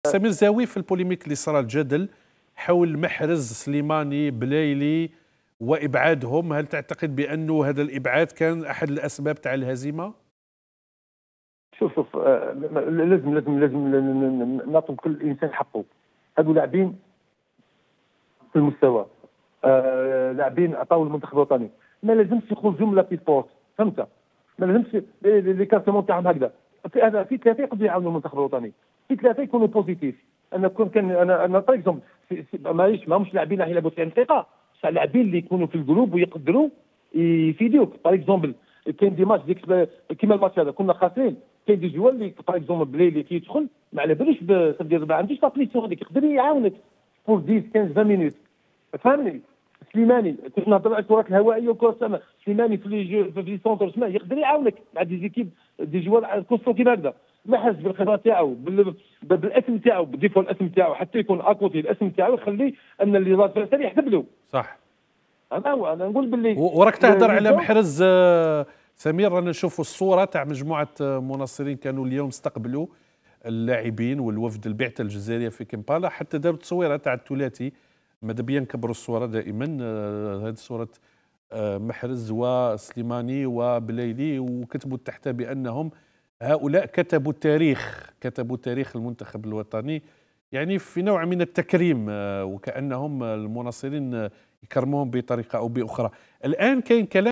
سمير زاوي في البوليميك اللي صار الجدل حول محرز سليماني بلايلي وابعادهم، هل تعتقد بانه هذا الابعاد كان احد الاسباب تاع الهزيمه؟ شوف لازم نعطوا كل انسان حقه. هذو لاعبين في المستوى، لاعبين عطاو المنتخب الوطني، ما لازمش يخرجوا من لابي سبورت، فهمت؟ ما لازمش لي كارتمون تاعهم هكذا. في ثلاثه يقدروا يعاونوا المنتخب الوطني، في ثلاثه يكونوا بوزيتيف. انا كان انا باغ اكزومبل ماهمش لاعبين راح يلعبوا 90 دقيقه، لاعبين اللي يكونوا في الجروب ويقدروا يفيدوك. باغ اكزومبل كاين دي ماتش كيما الماتش هذا كنا خاسرين، كاين دي جوال اللي باغ اكزومبل بلاي اللي كيدخل ما على بالوش ما عندوش لابليسيون هذيك، يقدر يعاونك بور 10 15 20 مينوت. فهمني؟ سليماني كنت نهضر على الكرات الهوائيه وكره السماء، سليماني في لي سونتر سما يقدر يعاونك مع دي زيكيب دي جوال كوستو كيما هكذا. محرز بالخبره تاعو بالاسم تاعو بالديفول الاسم تاعو حتى يكون اكوتي الاسم تاعو يخلي ان اللي لادفيرسير يحسب له. صح. هذا هو انا نقول باللي وراك تهضر على محرز سمير، رانا نشوفوا الصوره تاع مجموعه مناصرين كانوا اليوم استقبلوا اللاعبين والوفد البعثه الجزائريه في كمبالا، حتى داروا تصويره تاع الثلاثي. ماذا بيا نكبروا الصوره دائما، هذه صوره محرز وسليماني وبلايلي، وكتبوا تحتها بانهم هؤلاء كتبوا تاريخ المنتخب الوطني، يعني في نوع من التكريم، وكأنهم المناصرين يكرموهم بطريقة أو بأخرى. الآن كاين كلام